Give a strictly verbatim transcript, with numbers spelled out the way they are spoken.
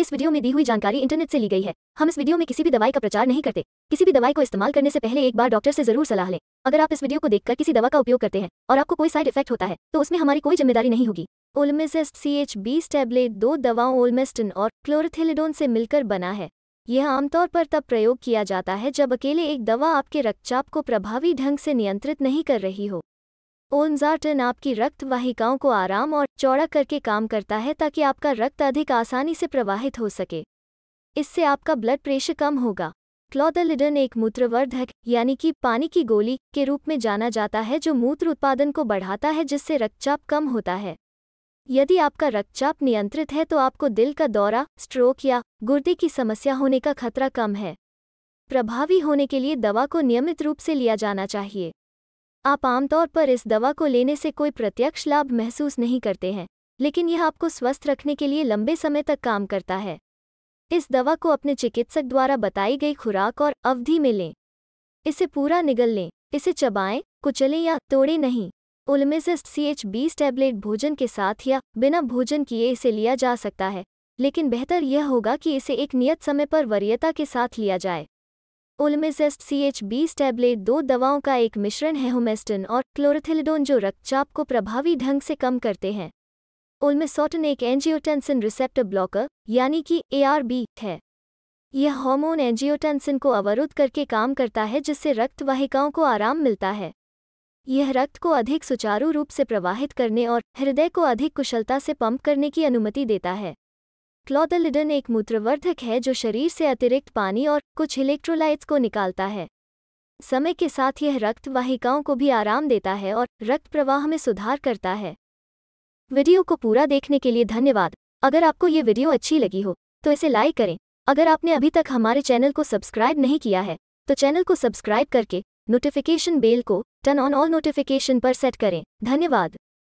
इस वीडियो में दी हुई जानकारी इंटरनेट से ली गई है। हम इस वीडियो में किसी भी दवाई का प्रचार नहीं करते। किसी भी दवाई को इस्तेमाल करने से पहले एक बार डॉक्टर से जरूर सलाह लें। अगर आप इस वीडियो को देखकर किसी दवा का उपयोग करते हैं और आपको कोई साइड इफेक्ट होता है तो उसमें हमारी कोई जिम्मेदारी नहीं होगी। ओल्मेजेस्ट सी एच बीस टैबलेट दो दवाओं ओल्मेस्टिन और क्लोरोथिलिडोन से मिलकर बना है। यह आमतौर पर तब प्रयोग किया जाता है जब अकेले एक दवा आपके रक्तचाप को प्रभावी ढंग से नियंत्रित नहीं कर रही हो। ओल्मेजेस्टिन आपकी रक्त वाहिकाओं को आराम और चौड़ा करके काम करता है ताकि आपका रक्त अधिक आसानी से प्रवाहित हो सके। इससे आपका ब्लड प्रेशर कम होगा। क्लोरोथिलिडोन एक मूत्रवर्धक यानी कि पानी की गोली के रूप में जाना जाता है जो मूत्र उत्पादन को बढ़ाता है जिससे रक्तचाप कम होता है। यदि आपका रक्तचाप नियंत्रित है तो आपको दिल का दौरा, स्ट्रोक या गुर्दे की समस्या होने का खतरा कम है। प्रभावी होने के लिए दवा को नियमित रूप से लिया जाना चाहिए। आप आमतौर पर इस दवा को लेने से कोई प्रत्यक्ष लाभ महसूस नहीं करते हैं, लेकिन यह आपको स्वस्थ रखने के लिए लंबे समय तक काम करता है। इस दवा को अपने चिकित्सक द्वारा बताई गई खुराक और अवधि में लें। इसे पूरा निगल लें, इसे चबाएं, कुचलें या तोड़ें नहीं। ओल्मेजेस्ट सी एच बीस टैबलेट भोजन के साथ या बिना भोजन किए इसे लिया जा सकता है, लेकिन बेहतर यह होगा कि इसे एक नियत समय पर वरीयता के साथ लिया जाए। ओल्मेजेस्ट सी एच बीस टैबलेट दो दवाओं का एक मिश्रण है, ओल्मेस्टिन और क्लोरोथिलिडोन, जो रक्तचाप को प्रभावी ढंग से कम करते हैं। ओल्मेसोटिन एक एंजियोटेंसिन रिसेप्टर ब्लॉकर यानी कि ए आर बी है। यह हार्मोन एंजियोटेंसिन को अवरुद्ध करके काम करता है जिससे रक्त वाहिकाओं को आराम मिलता है। यह रक्त को अधिक सुचारू रूप से प्रवाहित करने और हृदय को अधिक कुशलता से पंप करने की अनुमति देता है। क्लोरोथिलिडोन एक मूत्रवर्धक है जो शरीर से अतिरिक्त पानी और कुछ इलेक्ट्रोलाइट्स को निकालता है। समय के साथ यह रक्त वाहिकाओं को भी आराम देता है और रक्त प्रवाह में सुधार करता है। वीडियो को पूरा देखने के लिए धन्यवाद। अगर आपको ये वीडियो अच्छी लगी हो तो इसे लाइक करें। अगर आपने अभी तक हमारे चैनल को सब्सक्राइब नहीं किया है तो चैनल को सब्सक्राइब करके नोटिफिकेशन बेल को टर्न ऑन ऑल नोटिफिकेशन पर सेट करें। धन्यवाद।